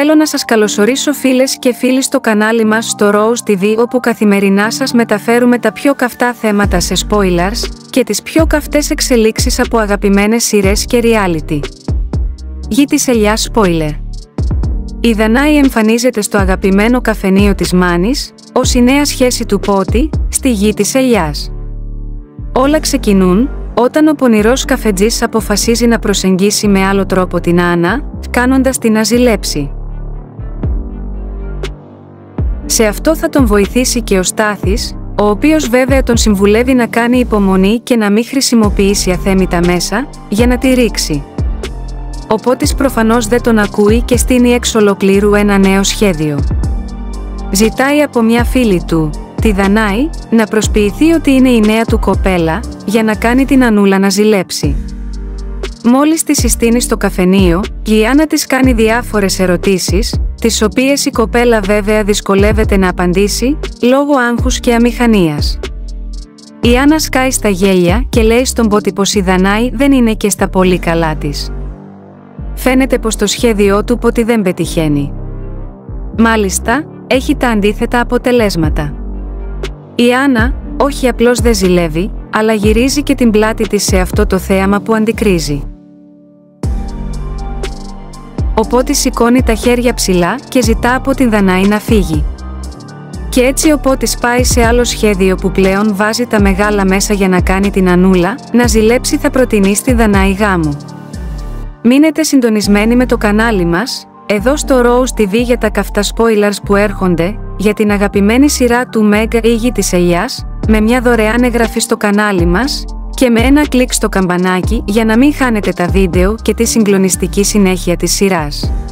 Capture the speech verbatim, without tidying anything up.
Θέλω να σας καλωσορίσω φίλες και φίλοι στο κανάλι μας στο Rose τι βι, όπου καθημερινά σας μεταφέρουμε τα πιο καυτά θέματα σε spoilers και τις πιο καυτές εξελίξεις από αγαπημένες σειρές και reality. Γη της Ελιάς spoiler. Η Δανάη εμφανίζεται στο αγαπημένο καφενείο της Μάνης, ως η νέα σχέση του Πότη, στη Γη της Ελιάς. Όλα ξεκινούν όταν ο πονηρός καφετζής αποφασίζει να προσεγγίσει με άλλο τρόπο την Άννα, κάνοντας την να ζηλέψει. Σε αυτό θα τον βοηθήσει και ο Στάθης, ο οποίος βέβαια τον συμβουλεύει να κάνει υπομονή και να μην χρησιμοποιήσει αθέμητα μέσα, για να τη ρίξει. Ο Πότης προφανώς δεν τον ακούει και στείνει εξ ολοκλήρου ένα νέο σχέδιο. Ζητάει από μια φίλη του, τη Δανάη, να προσποιηθεί ότι είναι η νέα του κοπέλα, για να κάνει την Ανούλα να ζηλέψει. Μόλις τη συστήνει στο καφενείο, η Άννα της κάνει διάφορες ερωτήσεις, τις οποίες η κοπέλα βέβαια δυσκολεύεται να απαντήσει, λόγω άγχους και αμηχανίας. Η Άννα σκάει στα γέλια και λέει στον Πότη πως η Δανάη δεν είναι και στα πολύ καλά της. Φαίνεται πως το σχέδιό του Πότη δεν πετυχαίνει. Μάλιστα, έχει τα αντίθετα αποτελέσματα. Η Άννα, όχι απλώς δεν ζηλεύει, αλλά γυρίζει και την πλάτη της σε αυτό το θέαμα που αντικρίζει. Ο Πότης σηκώνει τα χέρια ψηλά και ζητά από την Δανάη να φύγει. Και έτσι ο Πότης πάει σε άλλο σχέδιο που πλέον βάζει τα μεγάλα μέσα για να κάνει την Ανούλα να ζηλέψει, θα προτείνει στη Δανάη γάμο. Μείνετε συντονισμένοι με το κανάλι μας, εδώ στο Rose τι βι, για τα καυτά spoilers που έρχονται, για την αγαπημένη σειρά του Μέγκα, η Γη της Ελιάς, με μια δωρεάν εγγραφή στο κανάλι μας και με ένα κλικ στο καμπανάκι για να μην χάνετε τα βίντεο και τη συγκλονιστική συνέχεια της σειράς.